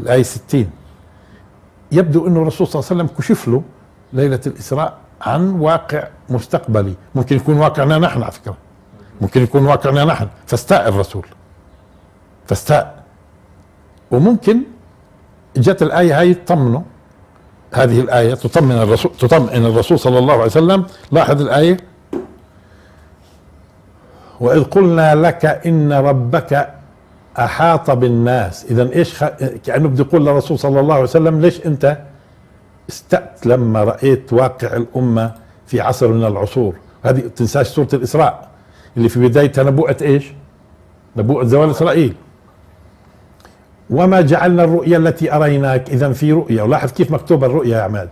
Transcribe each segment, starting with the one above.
الآية 60 يبدو أنه الرسول صلى الله عليه وسلم كشف له ليلة الإسراء عن واقع مستقبلي، ممكن يكون واقعنا نحن على فكرة، ممكن يكون واقعنا نحن، فاستاء الرسول، فاستاء. وممكن جت الآية هاي تطمنه، هذه الآية تطمئن الرسول صلى الله عليه وسلم. لاحظ الآية: وإذ قلنا لك إن ربك أحاط بالناس. إذا إيش كأنه بده يقول للرسول صلى الله عليه وسلم: ليش أنت استأت لما رأيت واقع الأمة في عصر من العصور؟ هذه تنساش سورة الإسراء اللي في بدايتها نبوءة إيش؟ نبوءة زوال إسرائيل. وما جعلنا الرؤيا التي أريناك. إذا في رؤيا، ولاحظ كيف مكتوب الرؤيا يا عماد.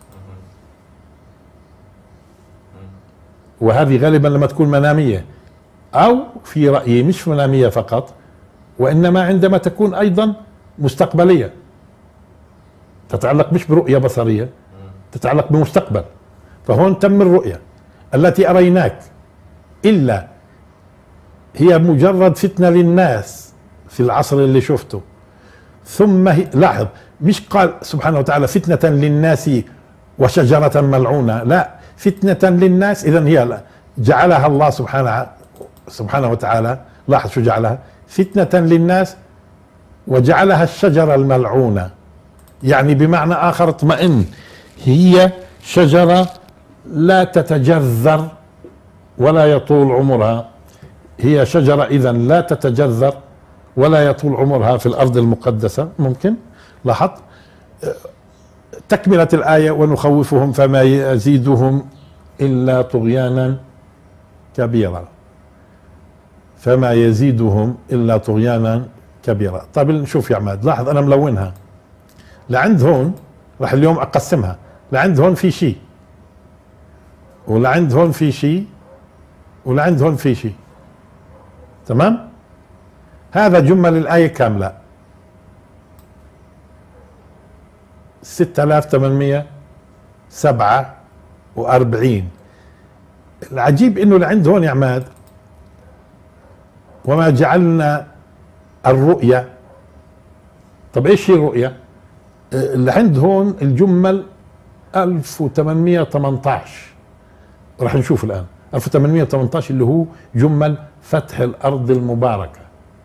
وهذه غالبا لما تكون منامية، أو في رأيي مش منامية فقط، وإنما عندما تكون أيضا مستقبلية، تتعلق مش برؤية بصرية، تتعلق بمستقبل. فهون تم الرؤيا التي أريناك، إلا هي مجرد فتنة للناس في العصر اللي شفته. ثم لاحظ، مش قال سبحانه وتعالى فتنة للناس وشجرة ملعونة، لا، فتنة للناس. إذن هي جعلها الله سبحانه وتعالى، لاحظ شو جعلها: فتنة للناس، وجعلها الشجرة الملعونة. يعني بمعنى آخر اطمئن، هي شجرة لا تتجذر ولا يطول عمرها، هي شجرة إذن لا تتجذر ولا يطول عمرها في الأرض المقدسة. ممكن لاحظ تكملة الآية: ونخوفهم فما يزيدهم إلا طغيانا كبيرا، فما يزيدهم إلا طغيانا كبيرا. طيب نشوف يا عماد، لاحظ أنا ملونها لعند هون، راح اليوم أقسمها لعند هون في شيء، ولعند هون في شيء، ولعند هون في شيء. تمام؟ هذا جمل الآية كاملة 6847. العجيب انه لعند هون يا عماد: وما جعلنا الرؤيا. طب ايش هي الرؤيا؟ اللي عند هون الجمل 1818، راح نشوف الآن 1818 اللي هو جمل فتح الأرض المباركة.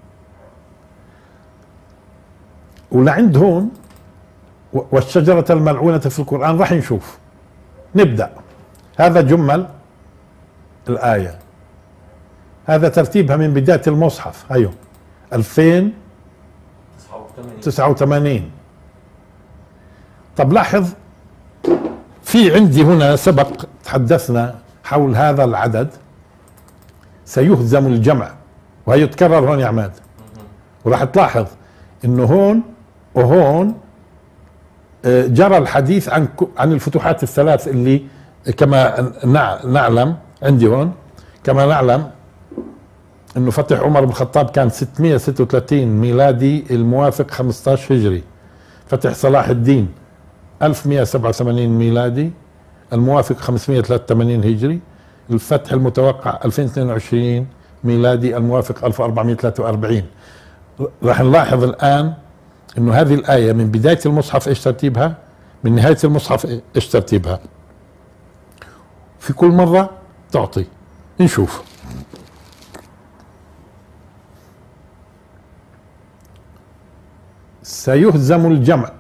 ولعند هون والشجرة الملعونة في القرآن، راح نشوف. نبدأ. هذا جمل الآية، هذا ترتيبها من بداية المصحف. أيوه 2089. طب لاحظ، في عندي هنا سبق تحدثنا حول هذا العدد: سيهزم الجمع، وهيتكرر هون يا عماد. وراح تلاحظ انه هون وهون جرى الحديث عن الفتوحات الثلاث اللي كما نعلم. عندي هون كما نعلم انه فتح عمر بن الخطاب كان 636 ميلادي الموافق 15 هجري. فتح صلاح الدين 1187 ميلادي الموافق 583 هجري. الفتح المتوقع 2022 ميلادي الموافق 1443. راح نلاحظ الآن انه هذه الآية من بداية المصحف ايش ترتيبها، من نهاية المصحف ايش ترتيبها، في كل مرة تعطي. نشوف. سيهزم الجمع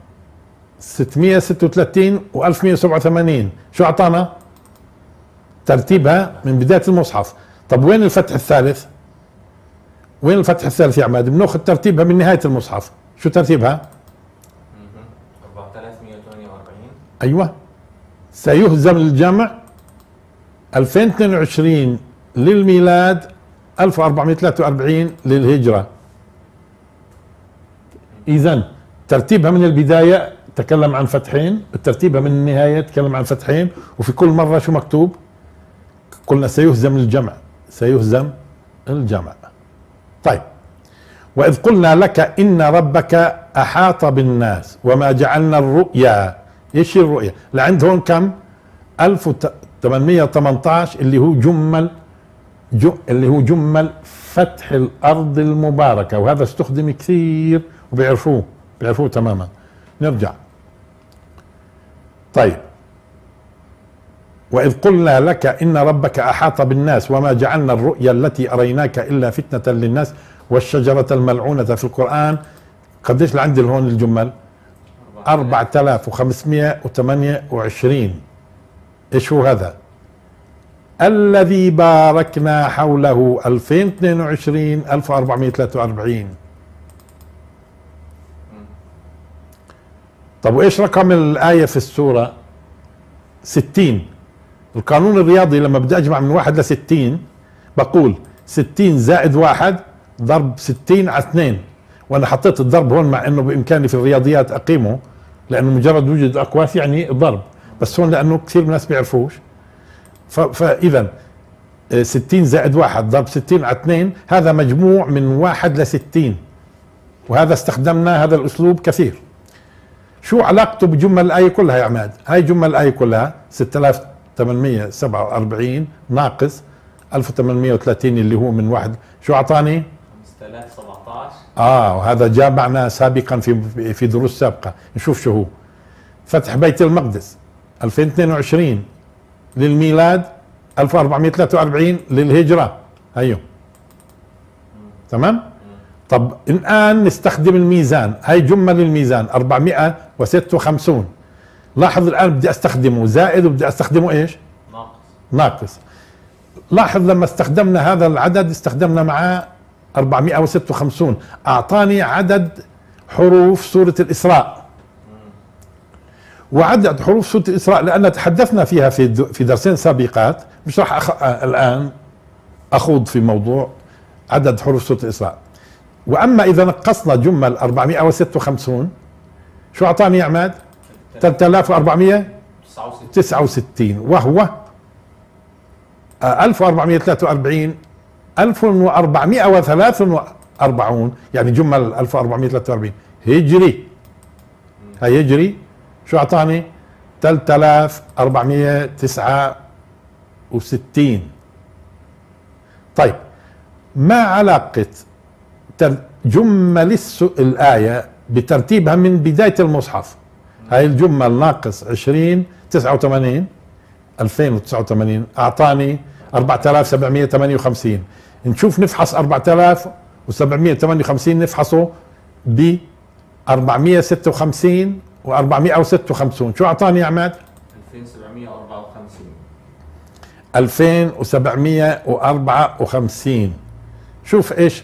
636 و1187، شو اعطانا؟ ترتيبها من بداية المصحف. طب وين الفتح الثالث؟ وين الفتح الثالث يا عماد؟ بناخذ ترتيبها من نهاية المصحف. شو ترتيبها؟ 4348. ايوه. سيهزم الجمع 2022 للميلاد 1443 للهجرة. إذن ترتيبها من البداية تكلم عن فتحين، ترتيبها من النهاية تكلم عن فتحين، وفي كل مرة شو مكتوب؟ قلنا سيهزم الجمع، سيهزم الجمع. طيب، وإذ قلنا لك إن ربك أحاط بالناس وما جعلنا الرؤيا. إيش الرؤيا؟ لعند هون كم؟ 1818 اللي هو جمل فتح الأرض المباركة، وهذا استخدم كثير وبيعرفوه بيعرفوه تماما. نرجع. طيب، وإذ قلنا لك إن ربك أحاط بالناس وما جعلنا الرؤيا التي أريناك إلا فتنة للناس والشجرة الملعونة في القرآن. قديش لعندي هون الجمل؟ 4528. ايش هو هذا؟ الذي باركنا حوله 2022 1443. طب وايش رقم الآية في السورة؟ 60. القانون الرياضي لما بدي اجمع من 1 ل 60 بقول 60 زائد 1 ضرب 60 على 2، وانا حطيت الضرب هون مع انه بامكاني في الرياضيات اقيمه لانه مجرد وجود اقواس يعني ضرب، بس هون لانه كثير من الناس بيعرفوش. فاذا 60 زائد 1 ضرب 60 على 2 هذا مجموع من 1 ل 60، وهذا استخدمنا هذا الاسلوب كثير. شو علاقته بجمل الآية كلها يا عماد؟ هاي جمل الآية كلها 6847 ناقص 1830 اللي هو من واحد، شو أعطاني؟ 5017. وهذا جاء معنا سابقا في دروس سابقة. نشوف شو هو. فتح بيت المقدس 2022 للميلاد، 1443 للهجرة. هيو تمام؟ طب الآن نستخدم الميزان. هاي جمل الميزان 456. لاحظ الآن بدي استخدمه زائد وبدي استخدمه ايش؟ ناقص. لاحظ لما استخدمنا هذا العدد استخدمنا معاه 456، أعطاني عدد حروف سورة الإسراء. وعدد حروف سورة الإسراء لأن تحدثنا فيها في درسين سابقات، مش راح الآن أخوض في موضوع عدد حروف سورة الإسراء. واما اذا نقصنا جمل 456 شو اعطاني يا عماد؟ 3469، وهو 1443 1443 يعني جمل 1443 هجري. هاي هجري شو اعطاني؟ 3469. طيب، ما علاقة جمل الآية بترتيبها من بداية المصحف؟ هاي الجمل ناقص 20 89 2089 أعطاني 4758. نشوف نفحص 4758 نفحصه ب 456 و456 شو أعطاني يا عماد؟ 2754. شوف ايش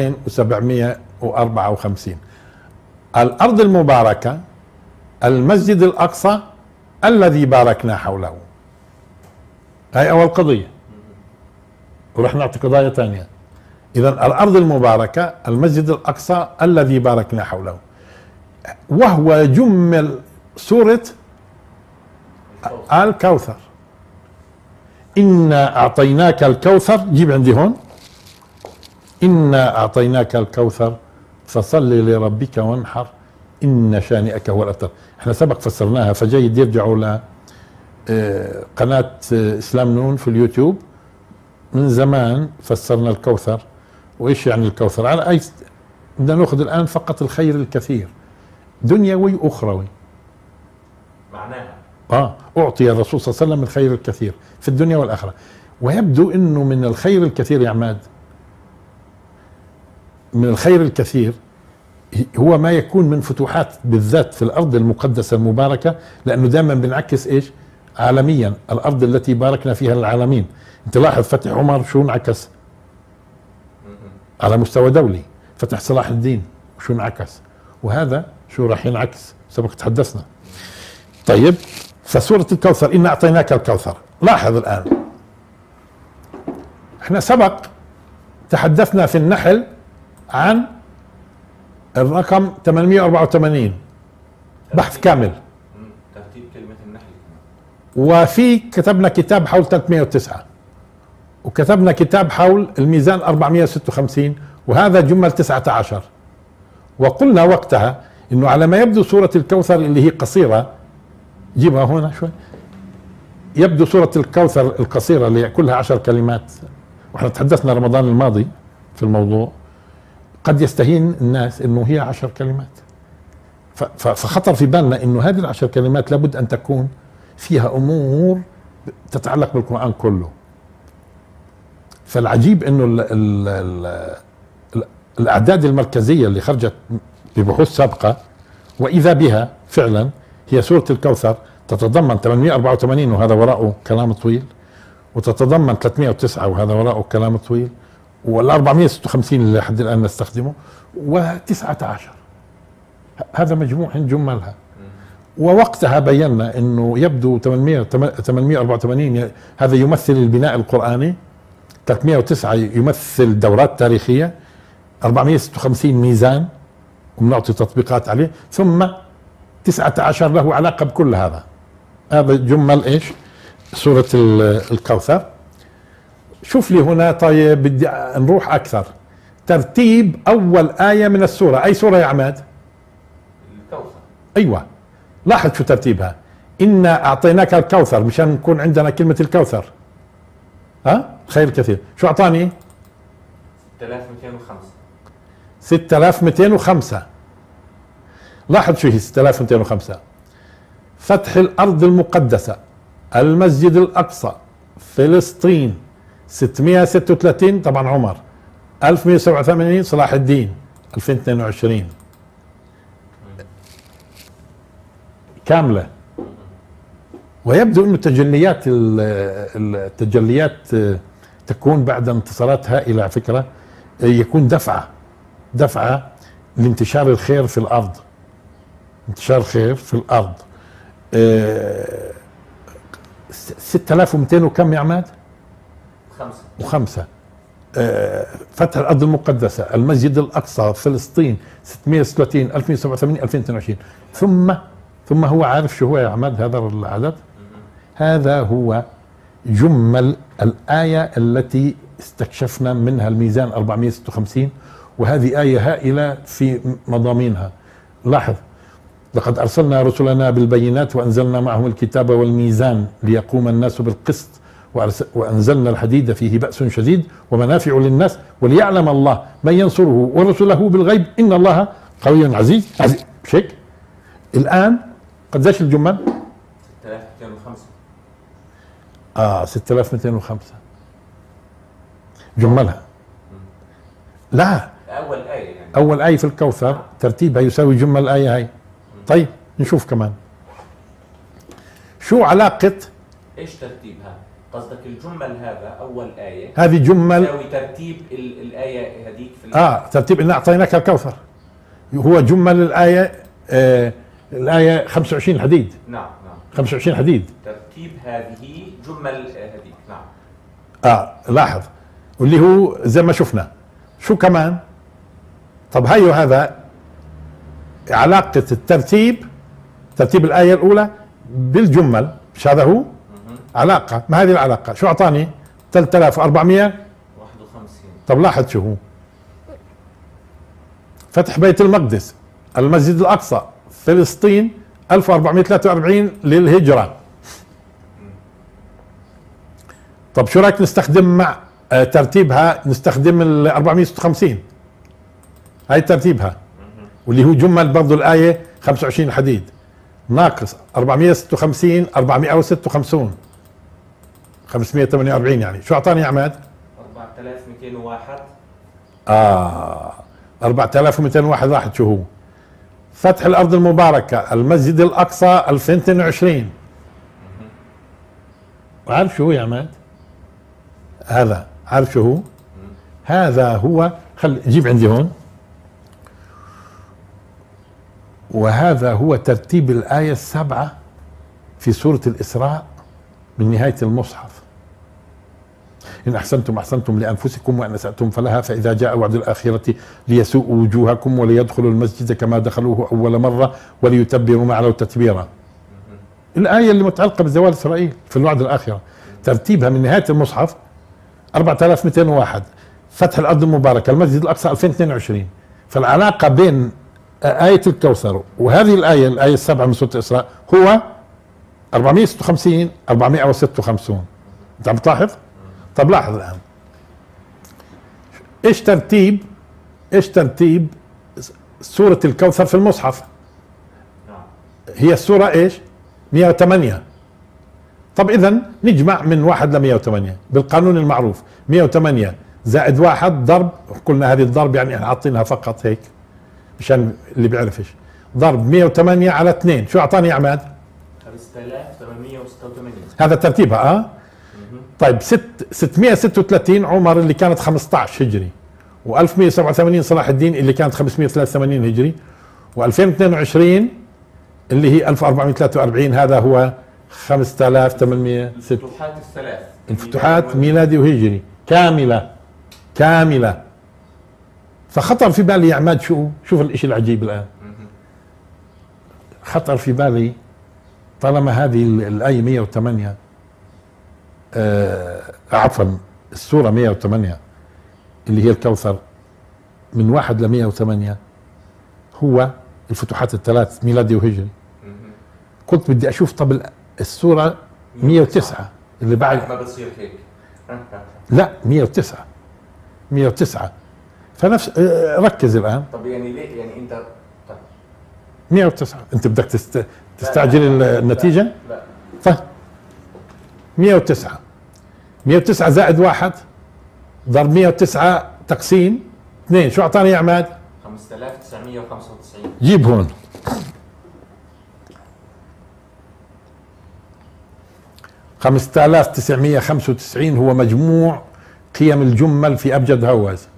2754. الارض المباركة المسجد الاقصى الذي باركنا حوله. هاي اول قضية، ورح نعطي قضايا ثانية. اذا الارض المباركة المسجد الاقصى الذي باركنا حوله، وهو جمل سورة الكوثر. إنا أعطيناك الكوثر. جيب عندي هون إنا أعطيناك الكوثر فصل لربك وانحر إن شانئك هو الأبتر. احنا سبق فسرناها، فجيد يرجعوا لقناة إسلام نون في اليوتيوب. من زمان فسرنا الكوثر وإيش يعني الكوثر. على أي بدنا نأخذ الآن فقط الخير الكثير دنيوي وأخروي. معناها أعطي الرسول صلى الله عليه وسلم الخير الكثير في الدنيا والآخرة. ويبدو أنه من الخير الكثير يا عماد، من الخير الكثير هو ما يكون من فتوحات بالذات في الأرض المقدسة المباركة، لأنه دائما بنعكس إيش؟ عالميا، الأرض التي باركنا فيها العالمين. انت لاحظ فتح عمر شو انعكس على مستوى دولي، فتح صلاح الدين شو انعكس، وهذا شو راح ينعكس سبق تحدثنا. طيب، فسورة الكوثر إنا أعطيناك الكوثر. لاحظ الآن احنا سبق تحدثنا في النحل عن الرقم 884 بحث كامل، ترتيب كلمة النحل. وفي كتبنا كتاب حول 309، وكتبنا كتاب حول الميزان 456، وهذا جمل 19. وقلنا وقتها انه على ما يبدو سورة الكوثر اللي هي قصيرة، جيبها هنا شوي، يبدو سورة الكوثر القصيرة اللي كلها 10 كلمات، واحنا تحدثنا رمضان الماضي في الموضوع، قد يستهين الناس انه هي 10 كلمات، فخطر في بالنا انه هذه العشر كلمات لابد ان تكون فيها امور تتعلق بالقرآن كله. فالعجيب انه الاعداد المركزية اللي خرجت ببحوث سابقة واذا بها فعلا هي سورة الكوثر تتضمن 884 وهذا وراءه كلام طويل، وتتضمن 309 وهذا وراءه كلام طويل، وال 456 اللي لحد الان نستخدمه، و19 هذا مجموع جملها. ووقتها بينا انه يبدو 884 هذا يمثل البناء القرآني، 309 يمثل دورات تاريخية، 456 ميزان وبنعطي تطبيقات عليه، ثم 19 له علاقة بكل هذا. هذا جمل ايش؟ سورة الكوثر. شوف لي هنا، طيب بدي نروح اكثر، ترتيب اول آية من السورة، اي سورة يا عماد؟ الكوثر. ايوه، لاحظ شو ترتيبها، إنا أعطيناك الكوثر، مشان نكون عندنا كلمة الكوثر. ها؟ خير كثير. شو أعطاني؟ 6205. 6205. لاحظ شو هي 6205. فتح الأرض المقدسة، المسجد الأقصى، فلسطين، 636 طبعا عمر، 1187 صلاح الدين، 2022 كاملة. ويبدو أن التجليات تكون بعد انتصارات هائلة على فكرة، يكون دفعة لانتشار الخير في الأرض، انتشار خير في الأرض. 6200 وكم يا عماد؟ 5. فتح الأرض المقدسة، المسجد الأقصى، فلسطين، 636 1187 2022. ثم هو عارف شو هو يا عماد هذا العدد؟ هذا هو جمل الآية التي استكشفنا منها الميزان 456، وهذه آية هائلة في مضامينها. لاحظ، لقد أرسلنا رسلنا بالبينات وأنزلنا معهم الكتاب والميزان ليقوم الناس بالقسط وأنزلنا الحديد فيه بأس شديد ومنافع للناس وليعلم الله من ينصره ورسله بالغيب إن الله قوي عزيز. مش هيك؟ الآن قديش الجمل؟ 6205. 6205 جملها. لا، أول آية يعني. أول آية في الكوثر ترتيبها يساوي جمل الآية هاي. طيب نشوف كمان شو علاقة. ايش ترتيبها؟ قصدك الجمل هذا أول آية، هذه جمل يساوي ترتيب الآية هذيك في ترتيب إن أعطيناك الكوثر، هو جمل الآية. الآية 25 حديد. نعم 25 حديد. ترتيب هذه جمل هذيك. نعم. لاحظ، واللي هو زي ما شفنا. شو كمان؟ طب هذا علاقة الترتيب، ترتيب الآية الأولى بالجمل، مش هذا هو؟ علاقة. ما هذه العلاقة؟ شو أعطاني؟ 3451. طب لاحظ شو هو؟ فتح بيت المقدس، المسجد الأقصى، فلسطين، 1443 للهجرة. طب شو رايك نستخدم مع ترتيبها، نستخدم ال 456 هاي ترتيبها، واللي هو جمل برضو الآية 25 حديد ناقص 456 456 548 يعني. شو أعطاني يا عماد؟ 4201. 4201. لاحظ شو هو؟ فتح الأرض المباركة، المسجد الأقصى، 2022. عارف شو هو يا عماد؟ هذا عارف شو هو؟ هذا هو، جيب عندي هون، وهذا هو ترتيب الآية 7 في سورة الإسراء من نهاية المصحف. إن أحسنتم أحسنتم لأنفسكم وإن أسأتم فلها فإذا جاء وعد الآخرة ليسوءوا وجوهكم وليدخلوا المسجد كما دخلوه أول مرة وليتبروا ما علوا تتبيرا. الآية اللي متعلقة بزوال إسرائيل في الوعد الآخرة، ترتيبها من نهاية المصحف 4201. فتح الأرض المباركة، المسجد الأقصى، 2022. فالعلاقة بين آية الكوثر وهذه الآية 7 من سورة الإسراء هو 456 456. أنت عم تلاحظ؟ طب لاحظ الآن ايش ترتيب سورة الكوثر في المصحف. هي الصورة ايش؟ 108. طب اذا نجمع من 1 ل 108 بالقانون المعروف. 108 زائد 1 ضرب، قلنا هذه الضرب يعني احنا حاطينها فقط هيك مشان اللي بيعرفش، ضرب 108 على 2 شو اعطاني يا عماد؟ 5886. هذا ترتيبها طيب 636 عمر اللي كانت 15 هجري، و1187 صلاح الدين اللي كانت 583 هجري، و2022 اللي هي 1443 هذا هو 5800. الفتوحات الثلاث، الفتوحات ميلادي وهجري كاملة. فخطر في بالي يا عماد شوف الاشي العجيب الان، خطر في بالي طالما هذه الآية 108 عفوا السورة 108 اللي هي الكوثر من 1 ل 108 هو الفتوحات الثلاث ميلادي وهجري. قلت بدي اشوف طب السورة 109 اللي بعد ما بصير هيك. لا 109 فنفس ركز الان. طب يعني ليه يعني انت 109 انت بدك تستعجل النتيجة؟ لا. طيب 109 زائد 1 ضرب 109 تقسيم 2 شو اعطاني يا عماد؟ 5995. جيب هون 5995 هو مجموع قيم الجمل في أبجد هوز،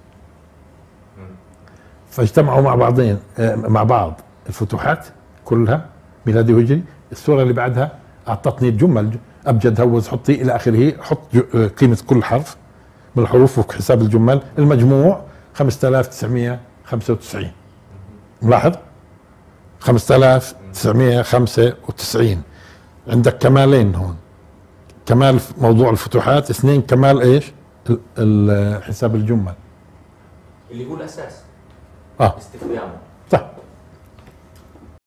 فاجتمعوا مع بعض الفتوحات كلها ميلادي وهجري. السورة اللي بعدها أعطتني الجمل أبجد هوز حطي إلى آخره، حط قيمة كل حرف من الحروف وحساب الجمل، المجموع 5995. ملاحظ 5995. عندك كمالين هون، كمال في موضوع الفتوحات، 2 كمال ايش؟ حساب الجمل اللي هو الاساس. اه استخدامه